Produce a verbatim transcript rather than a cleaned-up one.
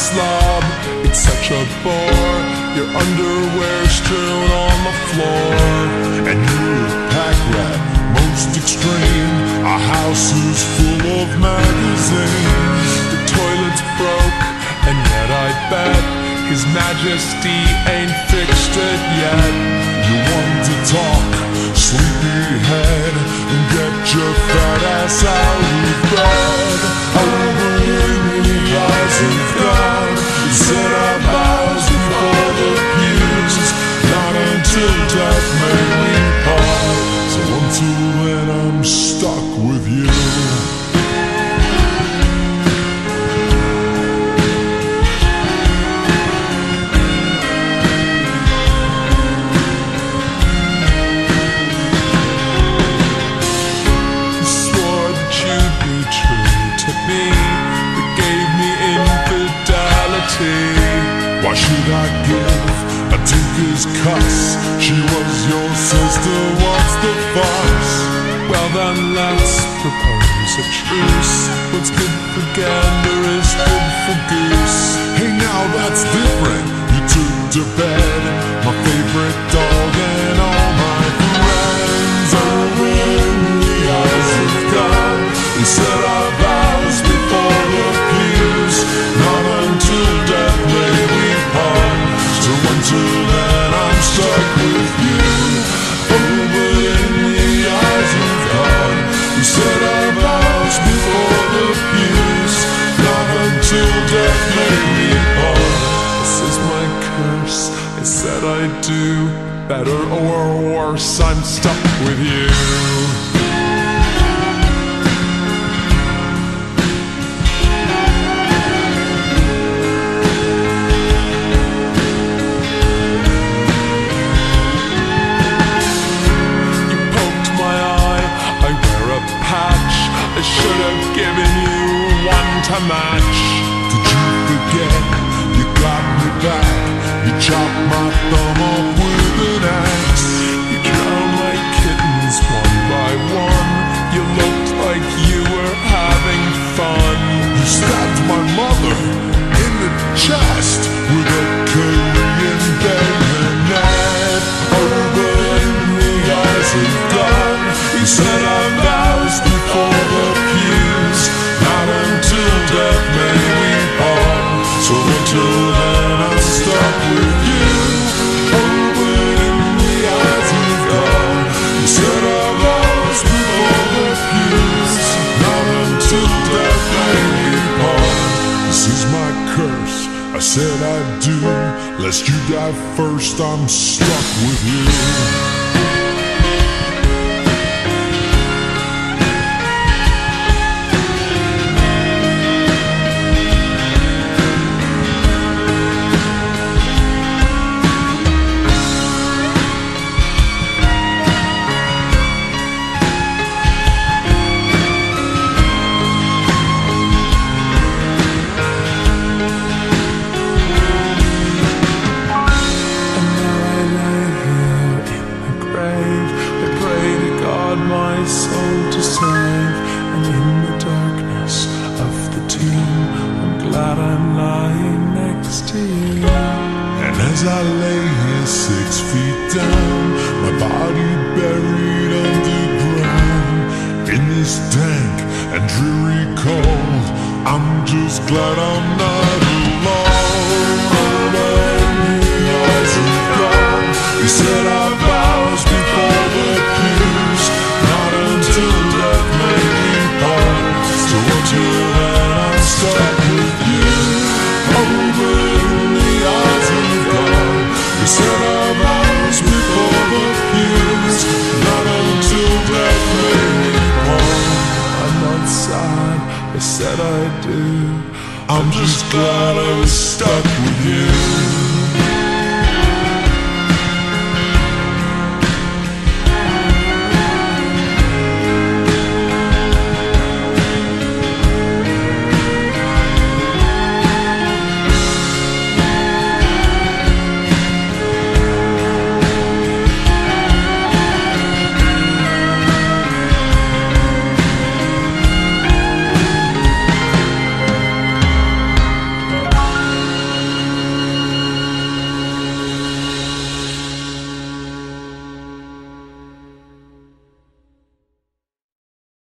slob, it's such a bore. Your underwear's strewn on the floor, and you're a pack rat, most extreme. Our house is full of magazines. The toilet's broke, and yet I bet His Majesty ain't fixed it yet. You want to talk, sleepyhead, and get your fat ass out of bed. Over in the eyes of God, we said our vows before the pews. Not until death may we part. So until then I'm stuck with you. Why should I give a tinker's cuss? She was your sister, what's the fuss? Well then let's propose a truce. What's good for gander is good for goose. Hey now that's different, you took to bed my favorite dog and all my friends. Over in the eyes of God, we said our vows before the pews. Not until death may we part. So until then I'm stuck with you. Over in the eyes of God, we said our vows before the pews. Not until death may we part. This is my curse, I said I'd do better or worse, I'm stuck with you. I should have given you one to match. Did you forget? You got me back. You chopped my thumb off with an axe. You drowned like kittens one by one. You looked like you were having fun. You stabbed my mother in the chest with a Korean bayonet. Over in the eyes of God, we said our vows before the pews. Not until death may we part. So until then I'm stuck with you. Over in the eyes of God, we said our vows before the pews. Not until death may we part. This is my curse, I said I'd do. Lest you die first, I'm stuck with you. As I lay here six feet down, my body buried underground. In this dank and dreary cold, I'm just glad I'm not alone. Over in the eyes of God, we said our vows before the pews. Not until death may we part. So until then I'm stuck with you. Over in the eyes of God, we said our vows before the pews. Not until death may we part. I'm not sad, I said I do. I'm just glad I was stuck